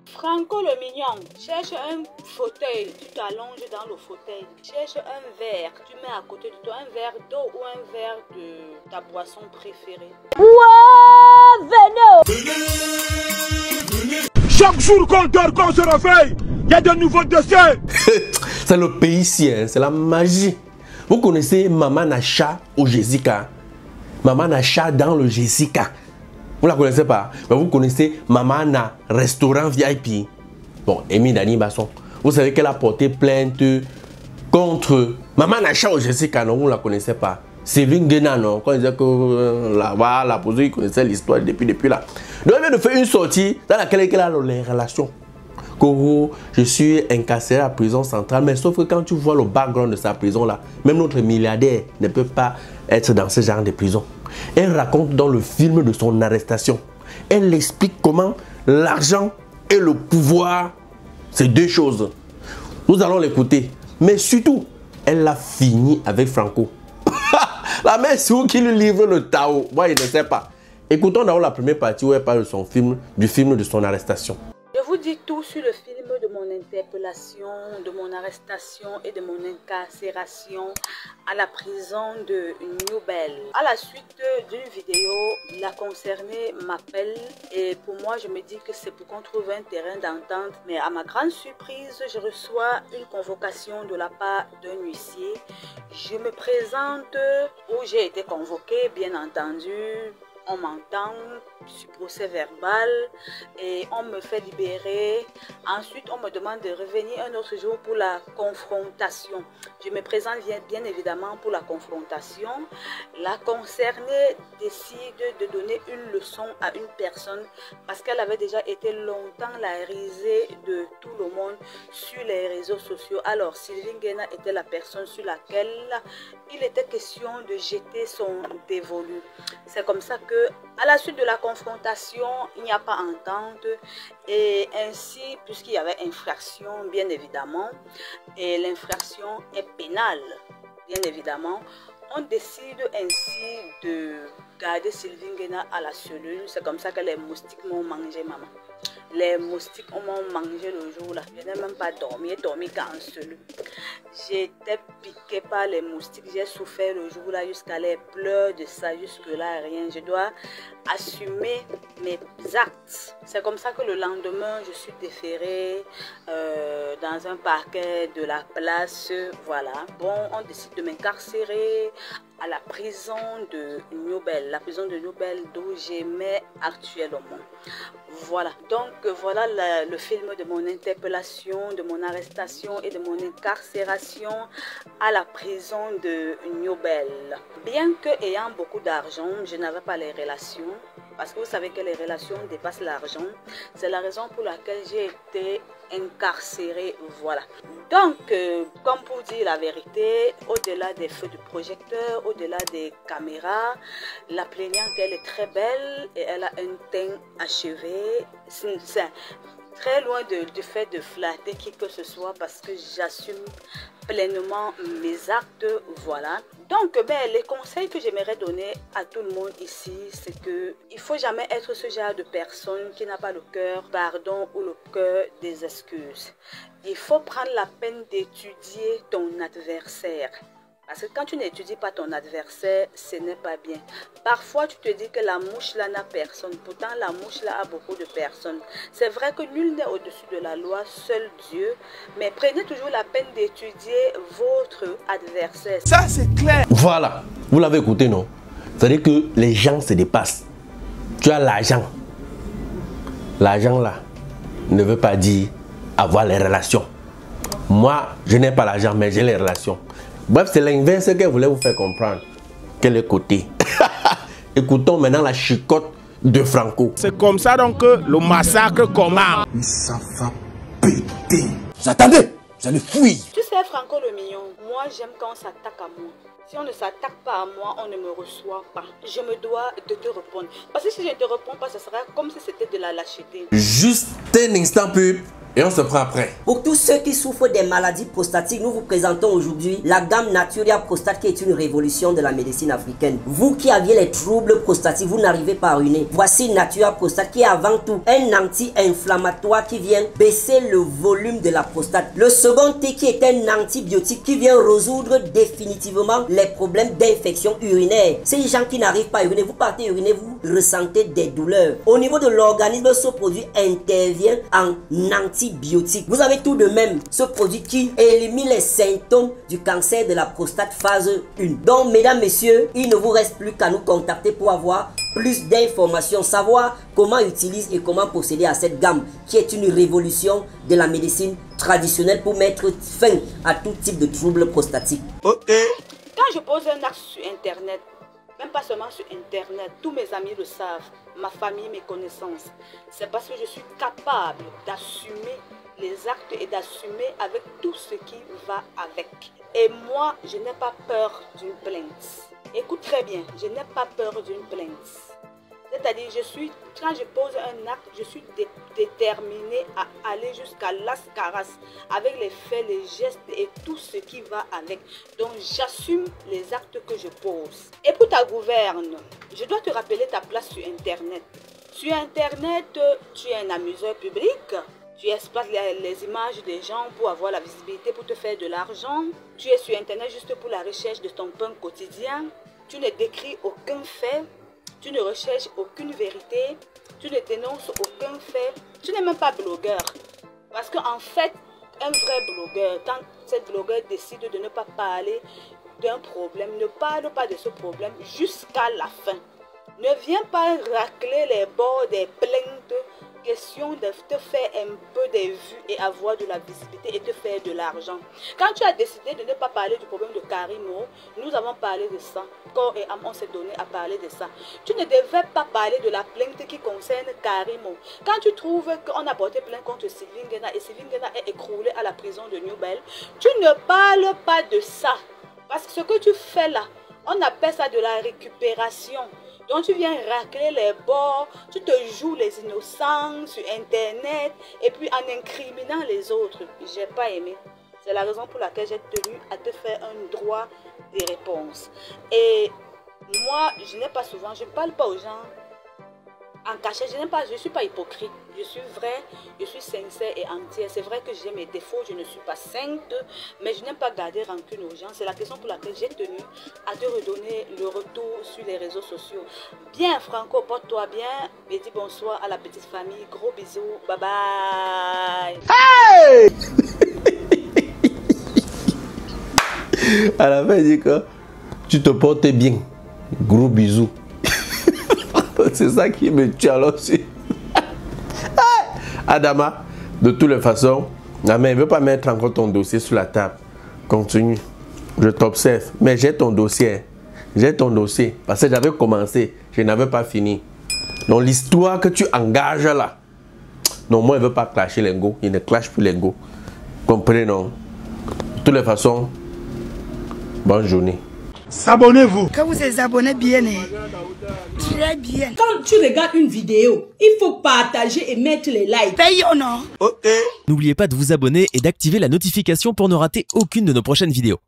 Franco le mignon, cherche un fauteuil, tu t'allonges dans le fauteuil. Cherche un verre, tu mets à côté de toi un verre d'eau ou un verre de ta boisson préférée. Wow, venez. Chaque jour qu'on dort, qu'on se réveille, il y a de nouveaux dossiers. C'est le pays ici, hein, c'est la magie. Vous connaissez Maman Nacha au Jessica? Maman Nacha dans le Jessica. Vous la connaissez pas? Mais vous connaissez Maman Na, restaurant VIP. Bon, Amy Dani Basson. Vous savez qu'elle a porté plainte contre Maman Nacha au Jessica, non? Vous ne la connaissez pas? Sylvain Guena, non? Quand il disait que la posée, il connaissait l'histoire depuis là. Donc, elle vient de faire une sortie dans laquelle elle a les relations. Koro, je suis incarcéré à la prison centrale, mais sauf que quand tu vois le background de sa prison là, même notre milliardaire ne peut pas être dans ce genre de prison. Elle raconte dans le film de son arrestation. Elle explique comment l'argent et le pouvoir, c'est deux choses. Nous allons l'écouter. Mais surtout, elle a fini avec Franco. La mère, c'est où qui lui livre le Tao? Moi, il ne sait pas. Écoutons d'abord la première partie où elle parle de son film, du film de son arrestation. Je vous dis tout sur le film de mon interpellation, de mon arrestation et de mon incarcération à la prison de Newbell. À la suite d'une vidéo, la concernée m'appelle et pour moi je me dis que c'est pour qu'on trouve un terrain d'entente. Mais à ma grande surprise, je reçois une convocation de la part d'un huissier. Je me présente où j'ai été convoquée, bien entendu. On m'entend sur procès verbal et on me fait libérer. Ensuite, on me demande de revenir un autre jour pour la confrontation. Je me présente bien évidemment pour la confrontation. La concernée décide de donner une leçon à une personne parce qu'elle avait déjà été longtemps la risée de tout le monde sur les réseaux sociaux. Alors, Sylvain Guena était la personne sur laquelle il était question de jeter son dévolu. C'est comme ça que à la suite de la confrontation, il n'y a pas entente et ainsi, puisqu'il y avait infraction, bien évidemment, et l'infraction est pénale, bien évidemment, on décide ainsi de garder Sylvain Guena à la cellule. C'est comme ça que les moustiques m'ont mangé, maman. Les moustiques m'ont mangé le jour là. Je n'ai même pas dormi. J'ai dormi qu'en cellule. J'étais piquée par les moustiques. J'ai souffert le jour là jusqu'à les pleurs de ça. Jusque là, rien. Je dois assumer mes actes. C'est comme ça que le lendemain, je suis déférée dans un parquet de la place. Voilà. Bon, on décide de m'incarcérer à la prison de Newbell, la prison de Newbell d'où j'aimais actuellement. Voilà, donc voilà le film de mon interpellation, de mon arrestation et de mon incarcération à la prison de Newbell. Bien que ayant beaucoup d'argent, je n'avais pas les relations. Parce que vous savez que les relations dépassent l'argent. C'est la raison pour laquelle j'ai été incarcérée. Voilà. Donc, comme pour dire la vérité, au-delà des feux de projecteur, au-delà des caméras, la plaignante, elle est très belle et elle a un teint achevé. C'est très loin du fait de flatter qui que ce soit parce que j'assume pleinement mes actes, voilà. Donc, les conseils que j'aimerais donner à tout le monde ici, c'est que il faut jamais être ce genre de personne qui n'a pas le cœur pardon ou le cœur des excuses. Il faut prendre la peine d'étudier ton adversaire. Parce que quand tu n'étudies pas ton adversaire, ce n'est pas bien. Parfois, tu te dis que la mouche là n'a personne. Pourtant, la mouche là a beaucoup de personnes. C'est vrai que nul n'est au-dessus de la loi, seul Dieu. Mais prenez toujours la peine d'étudier votre adversaire. Ça, c'est clair. Voilà. Vous l'avez écouté, non? C'est-à-dire que les gens se dépassent. Tu as l'argent. L'argent là ne veut pas dire avoir les relations. Moi, je n'ai pas l'argent, mais j'ai les relations. Bref, c'est l'inverse qu'elle voulait vous faire comprendre. Quel est côté. Écoutons maintenant la chicotte de Franco. C'est comme ça donc que le massacre commence. Ça va péter. Attendez, vous allez fuir. Tu sais, Franco le mignon, moi j'aime quand on s'attaque à moi. Si on ne s'attaque pas à moi, on ne me reçoit pas. Je me dois de te répondre. Parce que si je ne te réponds pas, ce sera comme si c'était de la lâcheté. Juste un instant pub. Et on se prend après. Pour tous ceux qui souffrent des maladies prostatiques, nous vous présentons aujourd'hui la gamme Naturia Prostate qui est une révolution de la médecine africaine. Vous qui aviez les troubles prostatiques, vous n'arrivez pas à uriner. Voici Naturia Prostate qui est avant tout un anti-inflammatoire qui vient baisser le volume de la prostate. Le second T qui est un antibiotique qui vient résoudre définitivement les problèmes d'infection urinaire. Ces gens qui n'arrivent pas à uriner, vous partez uriner, vous ressentez des douleurs. Au niveau de l'organisme, ce produit intervient en antibiotique. Vous avez tout de même ce produit qui élimine les symptômes du cancer de la prostate phase 1. Donc, mesdames, messieurs, il ne vous reste plus qu'à nous contacter pour avoir plus d'informations, savoir comment utiliser et comment procéder à cette gamme qui est une révolution de la médecine traditionnelle pour mettre fin à tout type de troubles prostatiques. Quand je pose un acte sur Internet, même pas seulement sur Internet, tous mes amis le savent, ma famille, mes connaissances. C'est parce que je suis capable d'assumer les actes et d'assumer avec tout ce qui va avec. Et moi, je n'ai pas peur d'une plainte. Écoute très bien, je n'ai pas peur d'une plainte. C'est-à-dire, quand je pose un acte, je suis déterminée à aller jusqu'à l'ascaras avec les faits, les gestes et tout ce qui va avec. Donc, j'assume les actes que je pose. Et pour ta gouverne, je dois te rappeler ta place sur Internet. Sur Internet, tu es un amuseur public. Tu exploites les images des gens pour avoir la visibilité, pour te faire de l'argent. Tu es sur Internet juste pour la recherche de ton pain quotidien. Tu ne décris aucun fait. Tu ne recherches aucune vérité, tu ne dénonces aucun fait, tu n'es même pas blogueur. Parce qu'en fait, un vrai blogueur, quand cette blogueur décide de ne pas parler d'un problème, ne parle pas de ce problème jusqu'à la fin. Ne viens pas racler les bords des plaintes, question de te faire un peu des vues et avoir de la visibilité et te faire de l'argent. Quand tu as décidé de ne pas parler du problème de Karimo, nous avons parlé de ça. Corps et âme, on s'est donné à parler de ça. Tu ne devais pas parler de la plainte qui concerne Karimo. Quand tu trouves qu'on a porté plainte contre Sylvie Nguena et Sylvie Nguena est écroulée à la prison de New Bell, tu ne parles pas de ça. Parce que ce que tu fais là, on appelle ça de la récupération. Donc tu viens racler les bords, tu te joues les innocents sur Internet et puis en incriminant les autres. J'ai pas aimé. C'est la raison pour laquelle j'ai tenu à te faire un droit de réponse. Et moi, je n'ai pas souvent, je ne parle pas aux gens en cachet. Je ne suis pas hypocrite. Je suis vraie, je suis sincère et entière. C'est vrai que j'ai mes défauts, je ne suis pas sainte, mais je n'aime pas garder rancune aux gens. C'est la question pour laquelle j'ai tenu à te redonner le retour sur les réseaux sociaux. Bien Franco, porte-toi bien et dis bonsoir à la petite famille. Gros bisous, bye bye. Hey! À la fin, il dit que tu te portes bien. Gros bisous. C'est ça qui me tue alors aussi. Adama, de toutes les façons, mais il ne veut pas mettre encore ton dossier sur la table. Continue. Je t'observe. Mais j'ai ton dossier. J'ai ton dossier. Parce que j'avais commencé. Je n'avais pas fini. Donc l'histoire que tu engages là. Non, moi, il ne veut pas clasher l'ego. Il ne clash plus l'ego. Comprenez, non? De toutes les façons, bonne journée. S'abonnez-vous. Quand vous êtes abonné bien, très bien. Quand tu regardes une vidéo, il faut partager et mettre les likes. Paye ou non? N'oubliez pas de vous abonner et d'activer la notification pour ne rater aucune de nos prochaines vidéos.